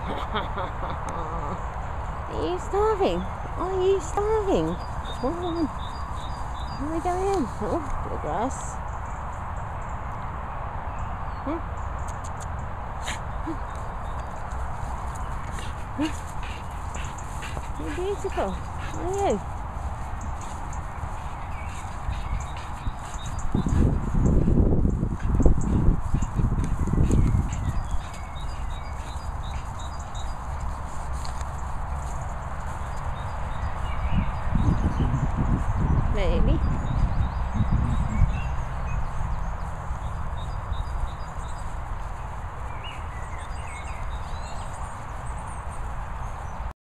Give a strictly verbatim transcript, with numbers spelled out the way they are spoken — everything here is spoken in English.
Are you starving? Are you starving? Come on. Here we go in. Oh, bit of grass. Hmm. You're beautiful, are you? Maybe.